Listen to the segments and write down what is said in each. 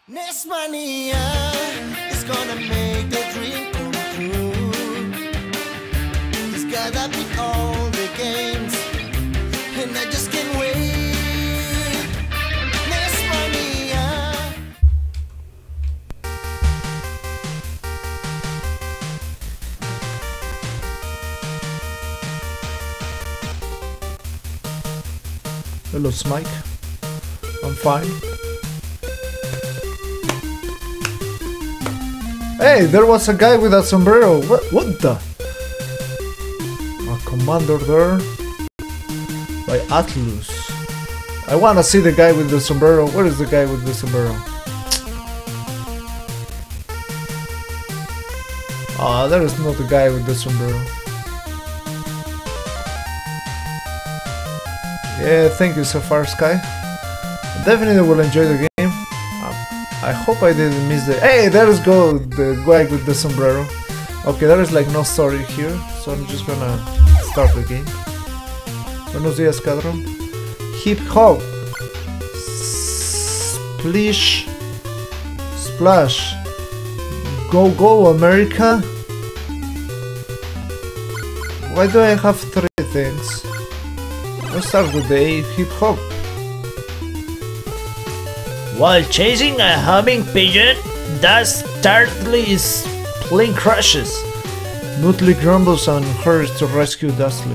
NESMania is gonna make the dream come true. He's gotta beat all the games, and I just can't wait. NESMania. Hello, Smike. I'm fine. Hey, there was a guy with a sombrero. What the? A commander there by Atlus. I wanna see the guy with the sombrero. Where is the guy with the sombrero? Ah, there is not the guy with the sombrero. Yeah, thank you so far, Sky. Definitely will enjoy the game. I hope I didn't miss the... Hey, there's go the guy with the sombrero. Okay, there is like no story here, so I'm just gonna start the game. Buenos dias, Cadron. Hip hop. Splish. Splash. Go go America. Why do I have three things? Let's start with the hip hop. While chasing a humming pigeon, Dust startles plane crashes. Muttley grumbles and hurries to rescue Dustly.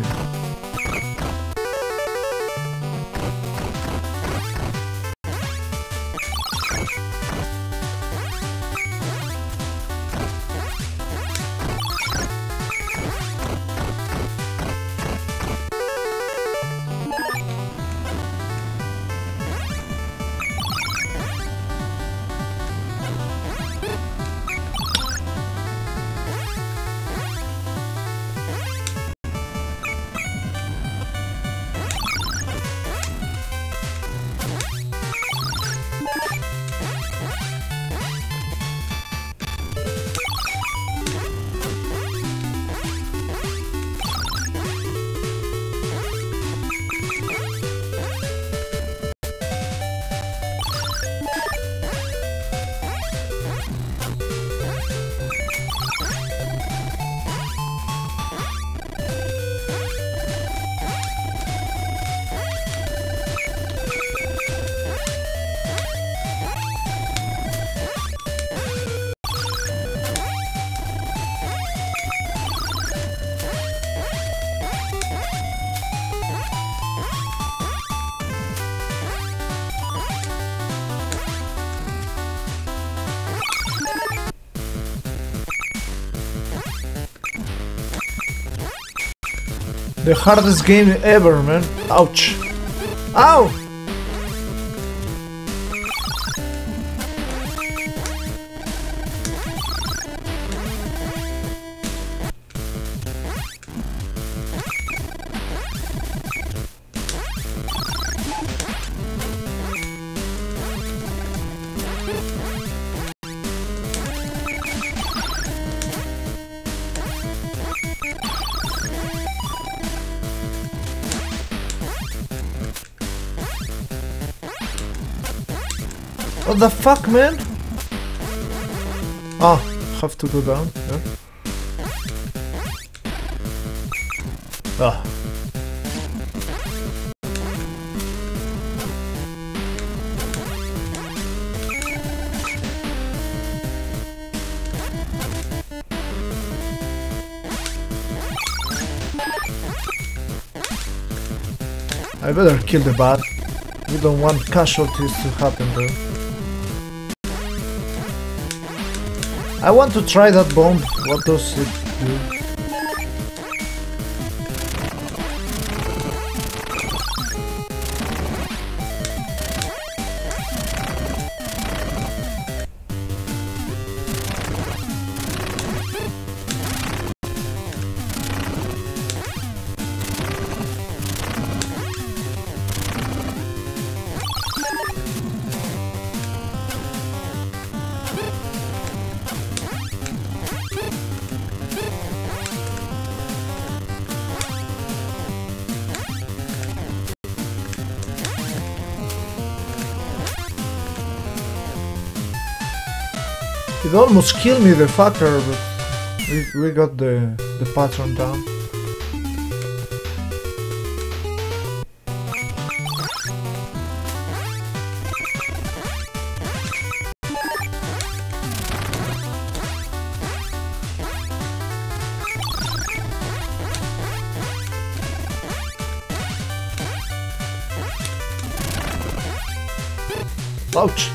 The hardest game ever, man. Ouch. Ow! What the fuck, man? Ah, have to go down. Yeah. Ah. I better kill the bat. We don't want casualties to happen there. I want to try that bomb. What does it do? It almost killed me, the fucker, but we got the pattern down. Ouch!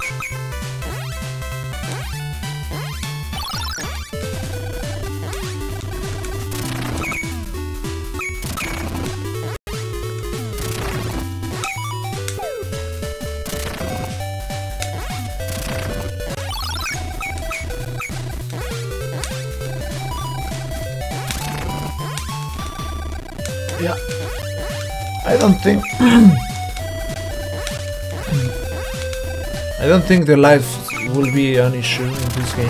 Yeah, I don't think I don't think the life will be an issue in this game.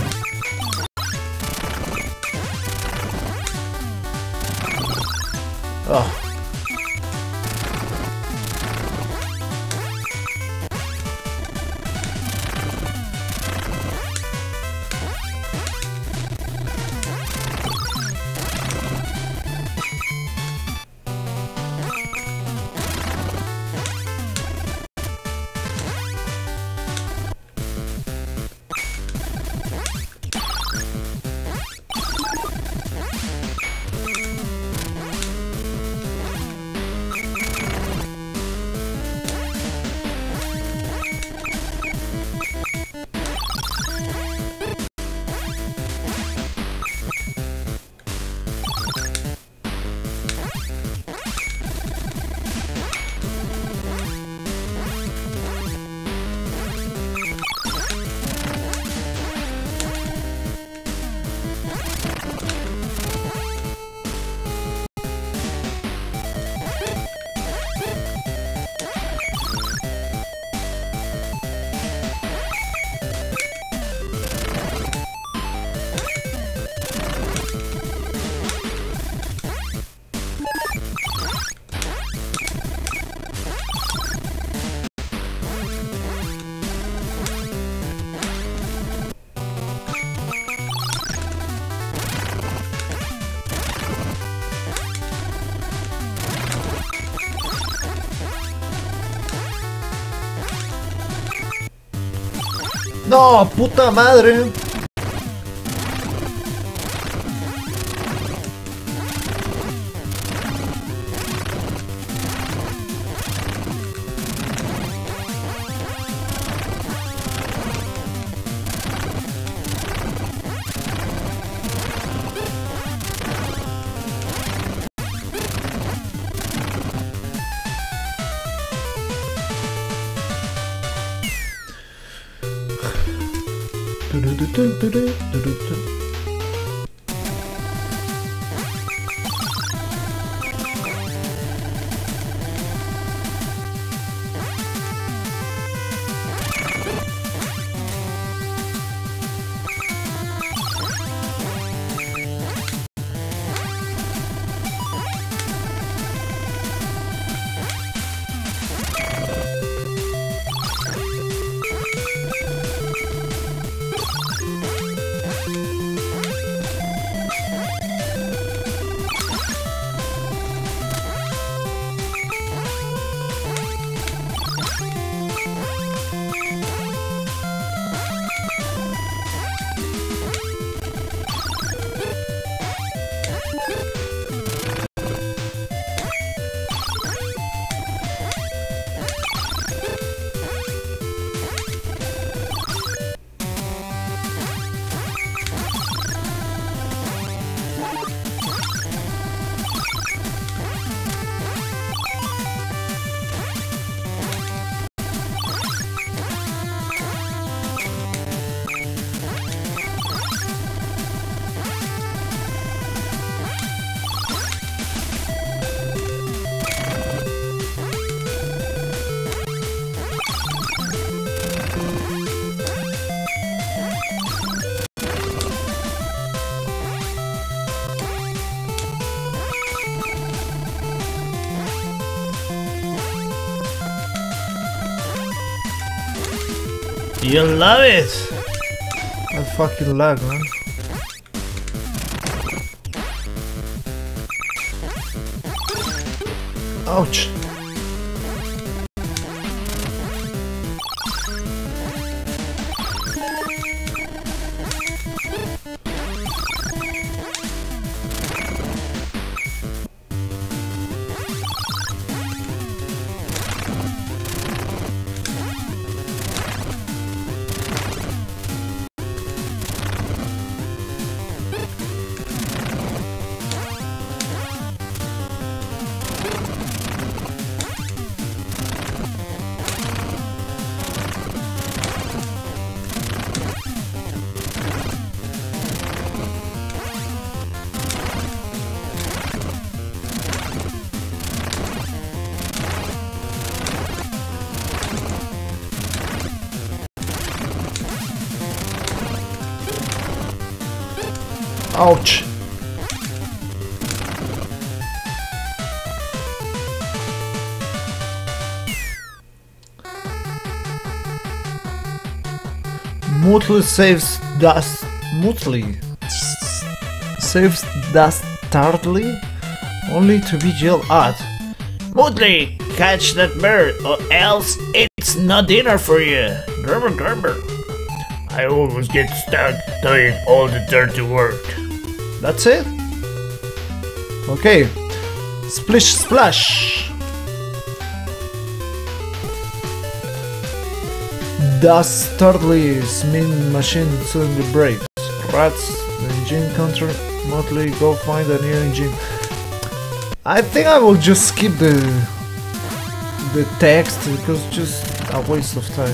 Oh. No, puta madre. You love it! That fucking lag, man. Ouch. Ouch. Motley saves dust. Motley saves dastardly, only to be yelled at. Motley, catch that bird, or else it's not dinner for you. Grumble, grumble. I always get stuck doing all the dirty work. That's it? Okay. Splish splash. Dastardly's mean machine suddenly breaks. Rats, the engine counter. Motley, go find a new engine. I think I will just skip the text because it's just a waste of time.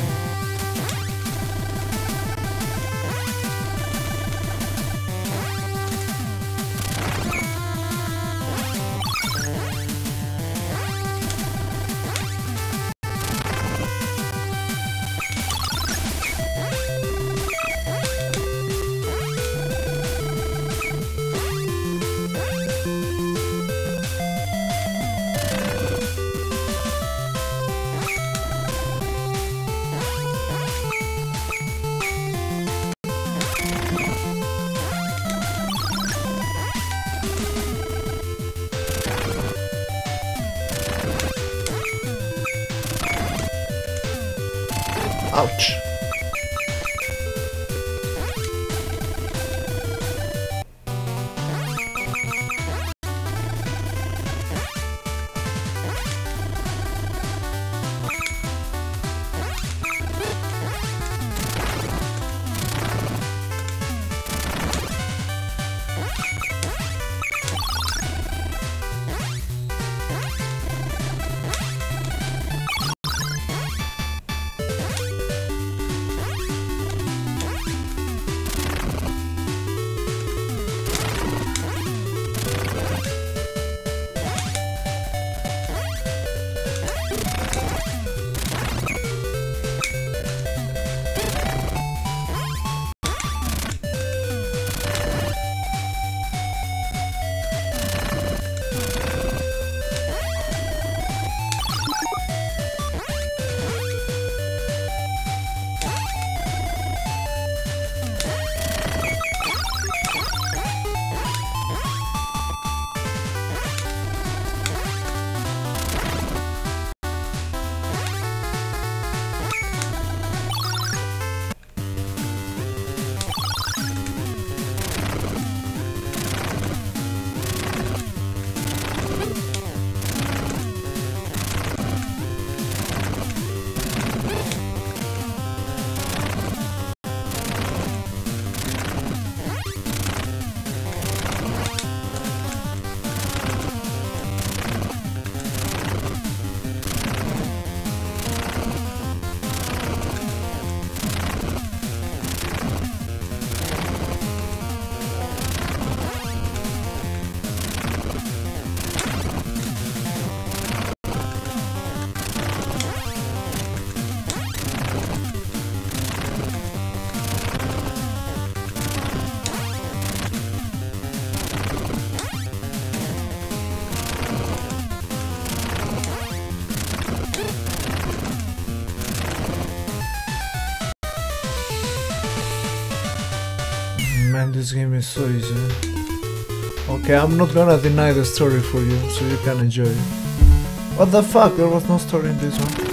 man, this game is so easy. Okay, I'm not gonna deny the story for you, so you can enjoy it. What the fuck? There was no story in this one.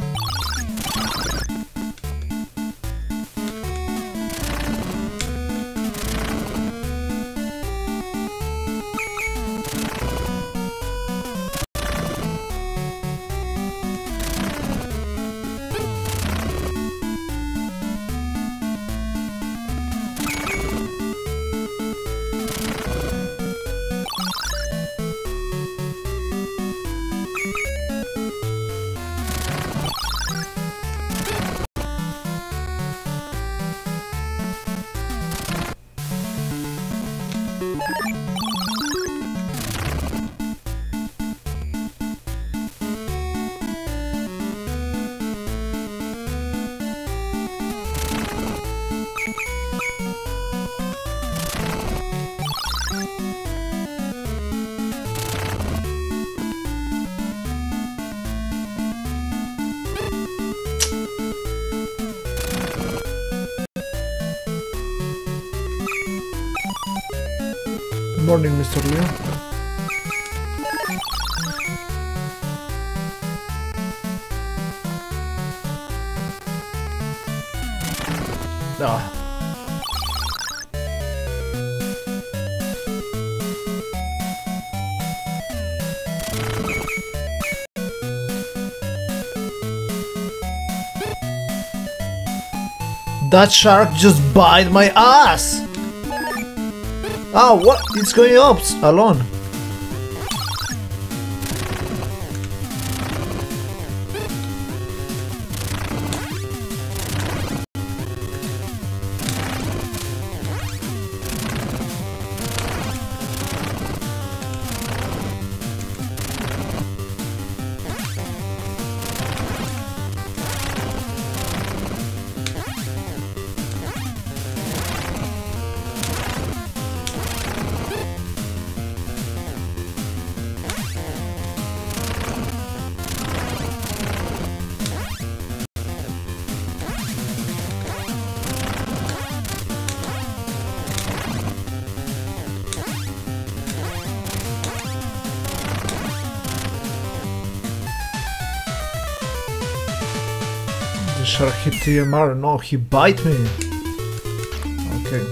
Morning, Mr. Leo. Ah. That shark just bite my ass! Ah, what? It's going up alone. Shark hit TMR. No, he bite me. Okay.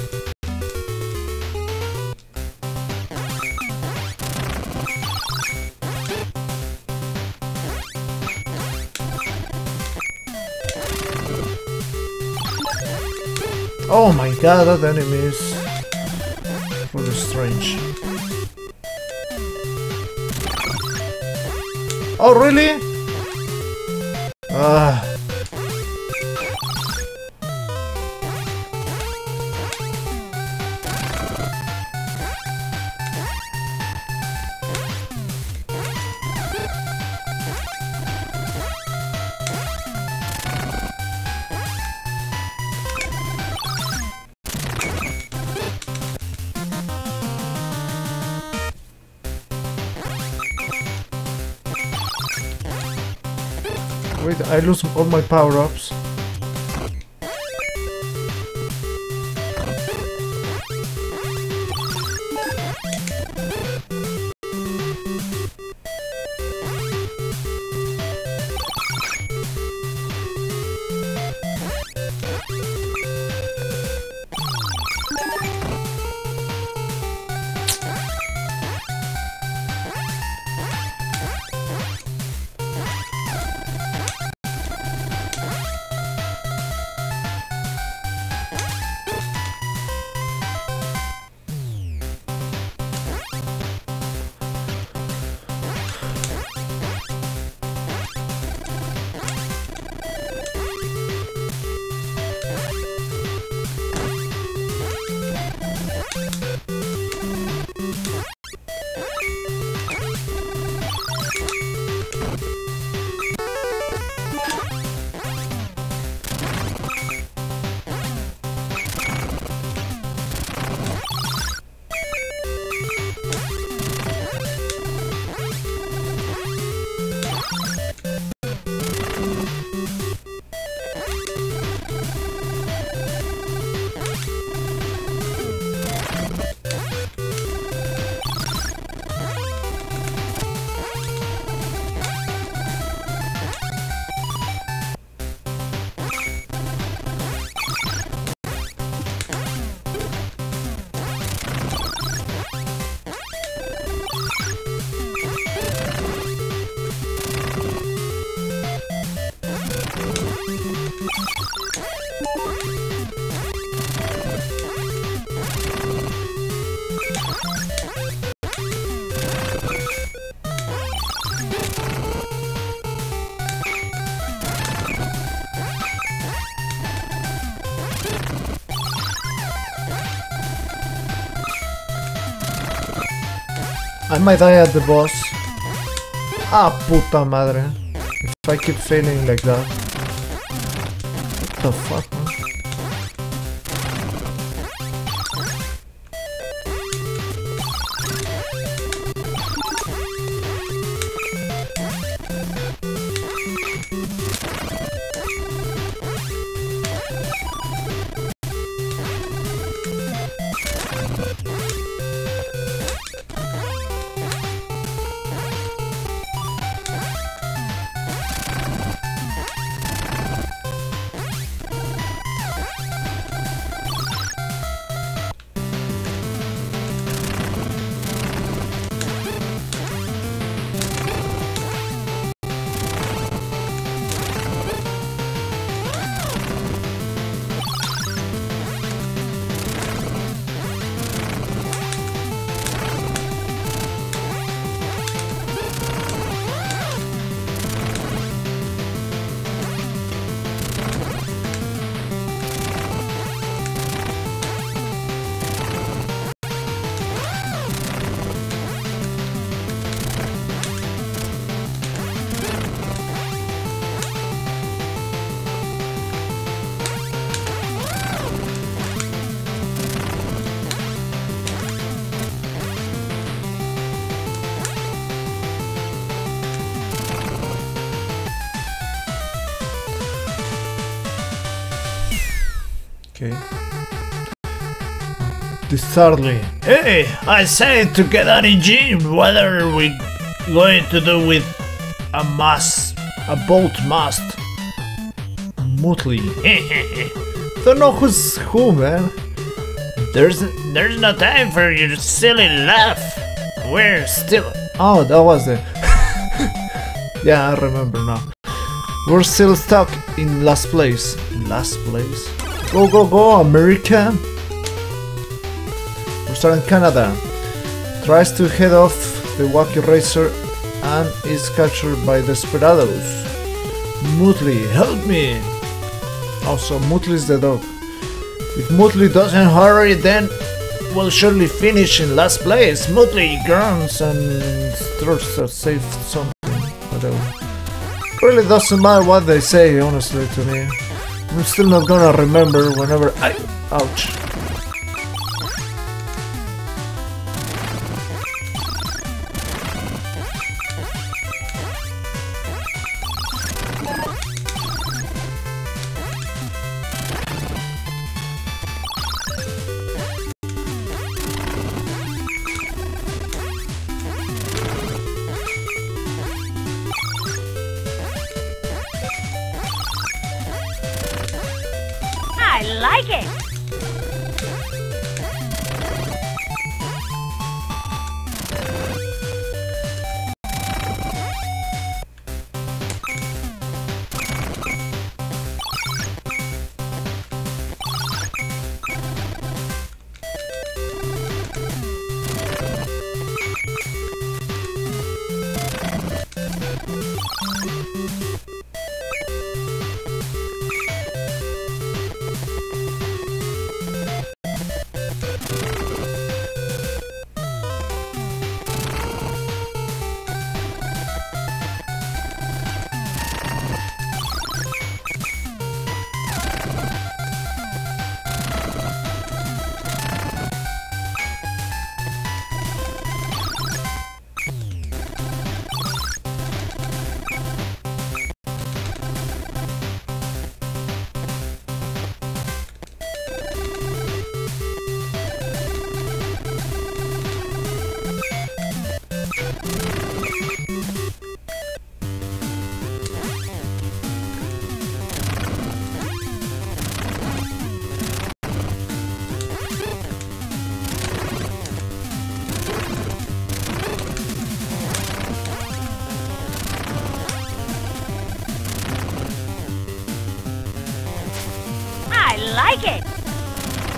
Oh my god, that enemy is really strange. Oh really? Wait, I lose all my power-ups. I might die at the boss. Ah, puta madre. If I keep failing like that. What the fuck, man? Okay. Thirdly. Hey, I said to get on a gym. What are we going to do with a mast? A boat mast? Motley. Don't know who's who, man. There's no time for your silly laugh. We're still... Oh, that was it. Yeah, I remember now. We're still stuck in last place. Last place? Go, go, go, America! We're starting Canada. Tries to head off the Wacky Racer and is captured by Desperados. Motley, help me! Also, Motley is the dog. If Motley doesn't hurry, then we'll surely finish in last place. Motley grunts and starts to say something. Whatever. Really doesn't matter what they say, honestly, to me. I'm still not gonna remember whenever I... Ouch. I like it! I like it!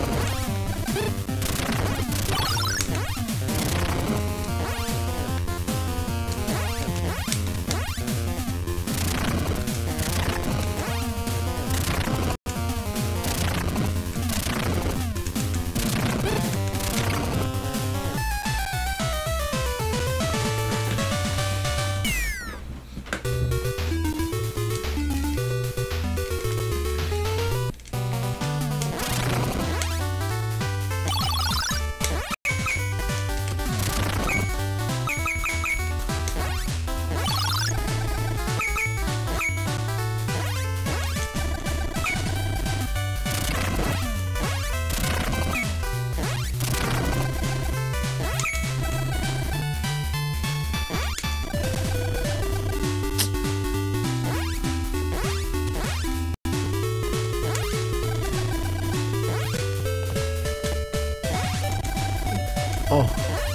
Oh.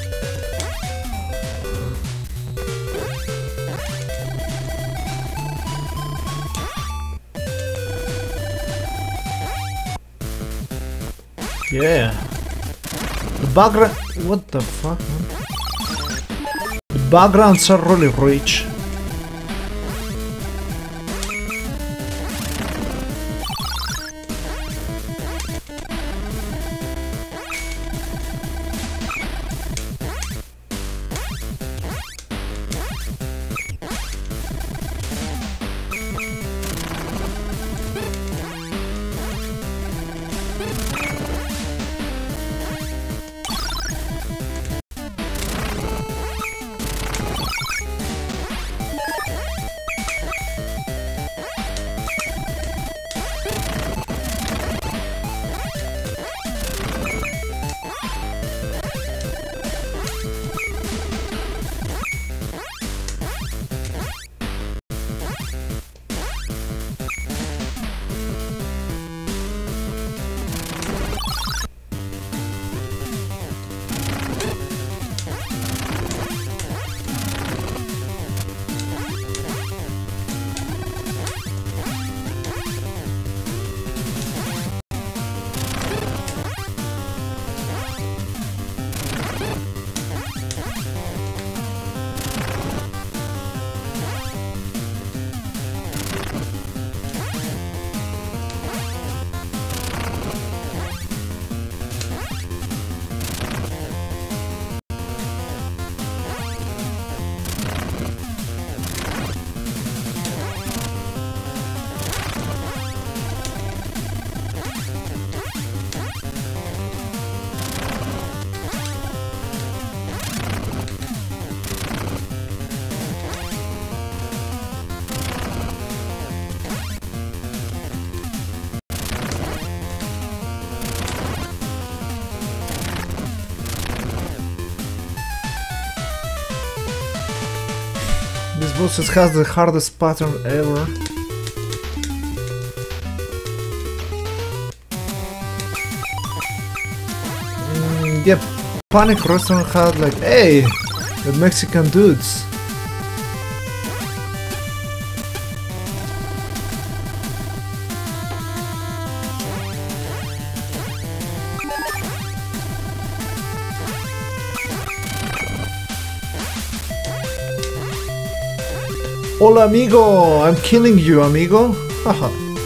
Yeah. The background. What the fuck, man? The backgrounds are really rich. This boss has the hardest pattern ever. Yep, Panic Restaurant had like, hey, the Mexican dudes. Hola amigo, I'm killing you amigo. Haha.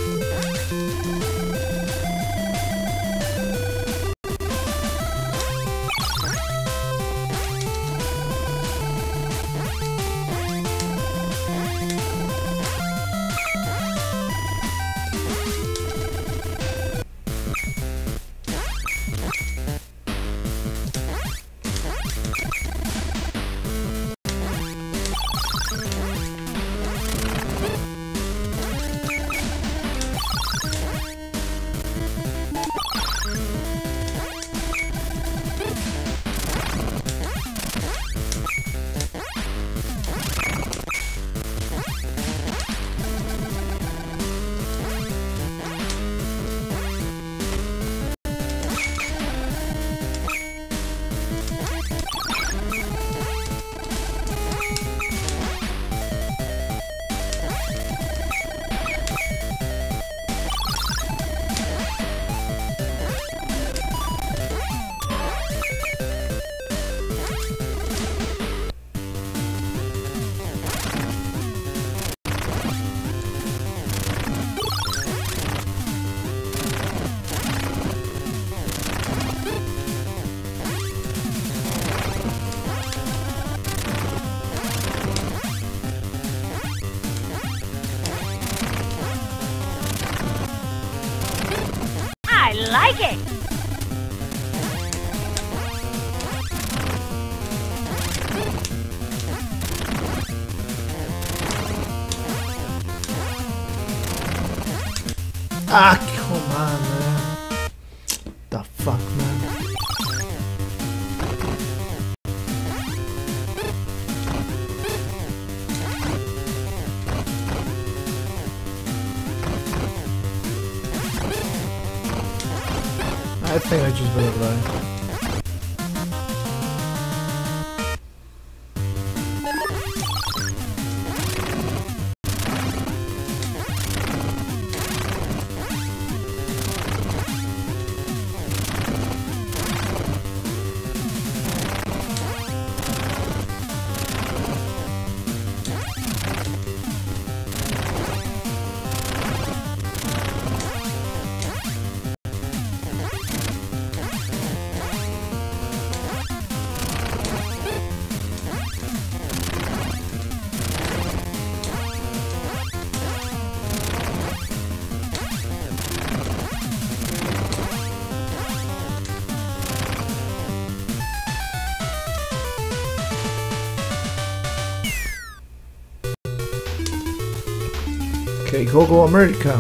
Like it. Ah, come on, man. The fuck, man. I think I just better die. Okay, go America.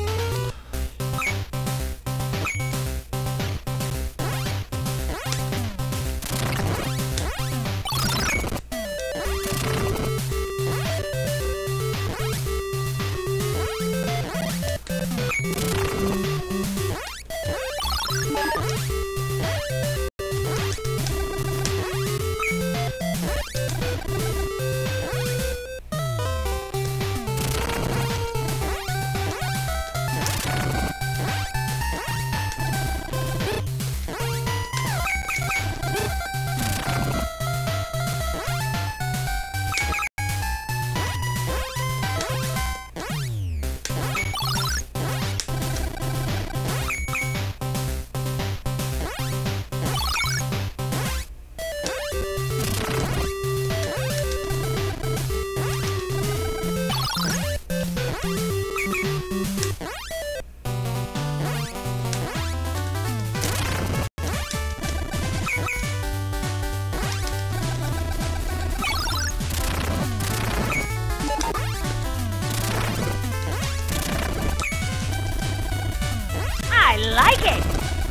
I like it.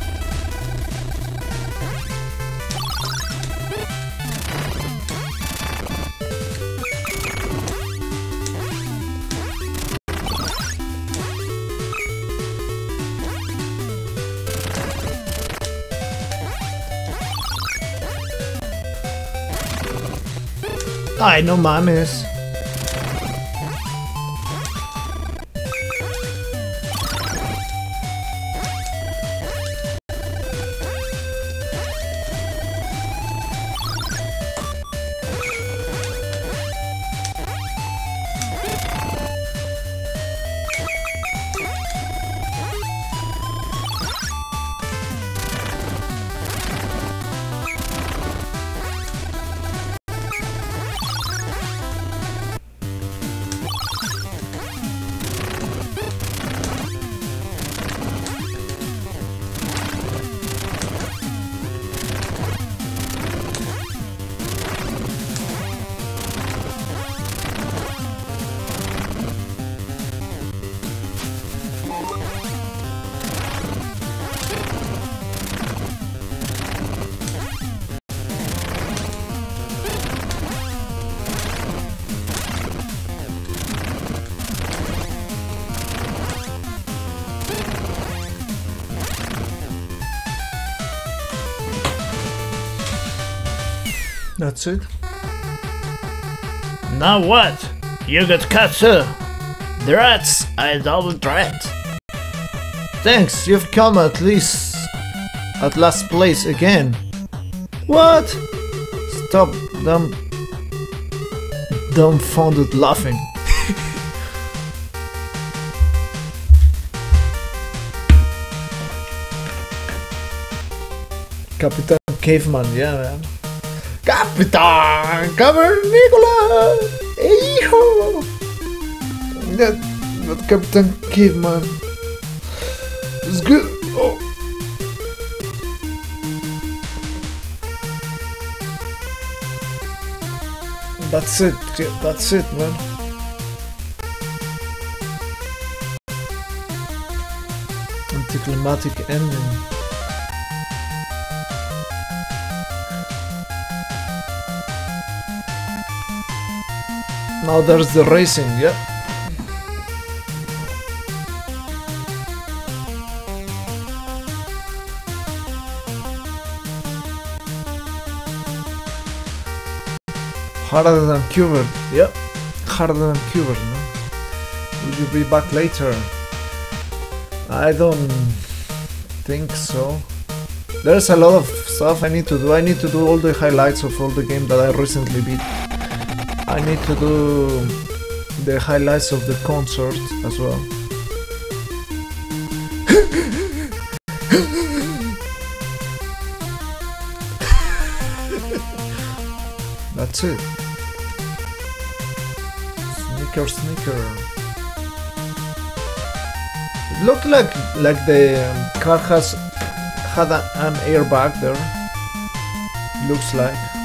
Ay, no mames. That's it. Now what? You got cut too. The rats, I double threat. Thanks, you've come at last place again. What? Stop dumbfounded laughing. Captain Caveman, yeah man. Capitán Cavernícola, hijo. That Captain Caveman is good. Oh. That's it. That's it, man. Anticlimactic ending. Now there's the racing, yeah. Harder than Cuber, yep. Harder than Cuber, no? Will you be back later? I don't think so. There's a lot of stuff I need to do. I need to do all the highlights of all the game that I recently beat. I need to do the highlights of the concert as well. That's it. Sneaker. It looked like the car had an airbag there. Looks like.